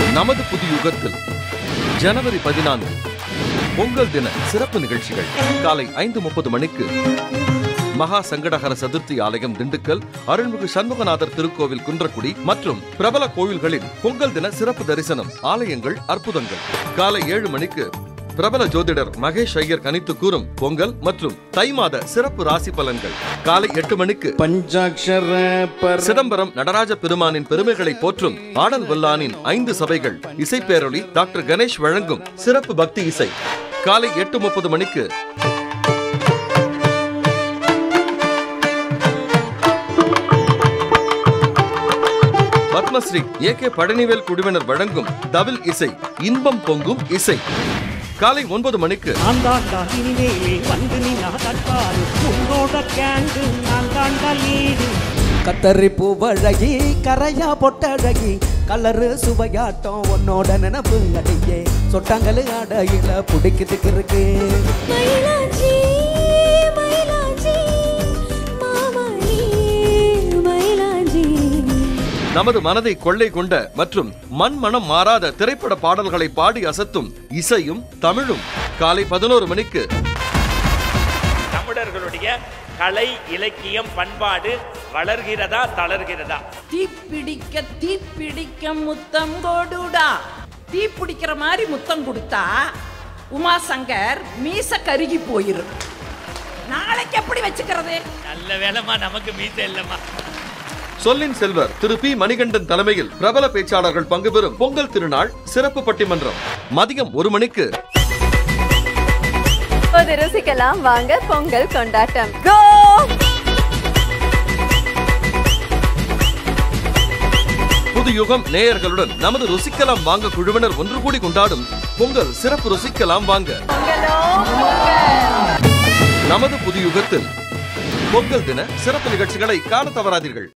நமது புது யுகத்தில் ஜனவரி 14 பொங்கல் தின சிறப்பு நிகழ்ச்சிகள் காலை 5:30 மணிக்கு மகா சங்கடஹர சதுர்த்தி ஆலயம் திண்டுக்கல், அருள்மிகு சண்முகநாதர் திருக்கோவில் குன்றக்குடி மற்றும் பிரபல கோவில்களில் பொங்கல் தின சிறப்பு தரிசனம், ஆலயங்கள், அற்புதங்கள். காலை 7 மணிக்கு பிரபல ஜோதிடர் மகேஷ் ஐயர் கணித்து கூறும் பொங்கல் மற்றும் தை மாத சிறப்பு ராசி பலன்கள். காலை 8 மணிக்கு சிதம்பரம் நடராஜ பெருமானின் பெருமைகளை போற்றும் ஆடல் வல்லானின் 5 சபைகள் இசைப்பேரொளி டாக்டர் கணேஷ் வழங்கும் சிறப்பு பக்தி இசை. காலை 8:30 மணிக்கு பத்மஸ்ரீ ஏ.கே. பழனிவேல் குழுவினர் வழங்கும் தவில் இசை, இன்பம் பொங்கும் இசை. காலை 9 மணிக்கு கத்தரி பூவழகி கரையா பொட்டழகி கலரு சுவையாட்டம் உன்னோட நினப்பு அடையே சொட்டாங்கலு அடையில பிடிக்கிறதுக்கு இருக்கு. நமது மனதை கொள்ளை கொண்ட மற்றும் மனம் மாறாத திரைப்பட பாடல்களை பாடி அசத்தும் இசையும் தமிழும். காலை 11 மணிக்கு தமிழர்களுடைய கலை, இலக்கியம், பண்பாடு வளர்கிறதா தளர்கிறதா? தீப்பிடிக்க முத்தம் கொடுடா. தீ பிடிக்கிற மாதிரி முத்தம் கொடுத்தா உமா சங்கர் மீச கருகி போயிரும். நாளைக்கு எப்படி வச்சுக்கிறது? நல்ல வேலைமா, நமக்கு மீச இல்லம்மா. சொல்லின் செல்வர் திரு பி. மணிகண்டன் தலைமையில் பிரபல பேச்சாளர்கள் பங்கு பெறும் பொங்கல் திருநாள் சிறப்பு பட்டிமன்றம். மதியம் 1 மணிக்கு ருசிக்கலாம் வாங்க பொங்கல் கொண்டாட்டம். புது யுகம் நேயர்களுடன் நமது ருசிக்கலாம் வாங்க குழுவினர் ஒன்று கூடி கொண்டாடும் பொங்கல் சிறப்பு ருசிக்கலாம் வாங்க. நமது புது யுகத்தில் பொங்கல் தின சிறப்பு நிகழ்ச்சிகளை காண தவறாதீர்கள்.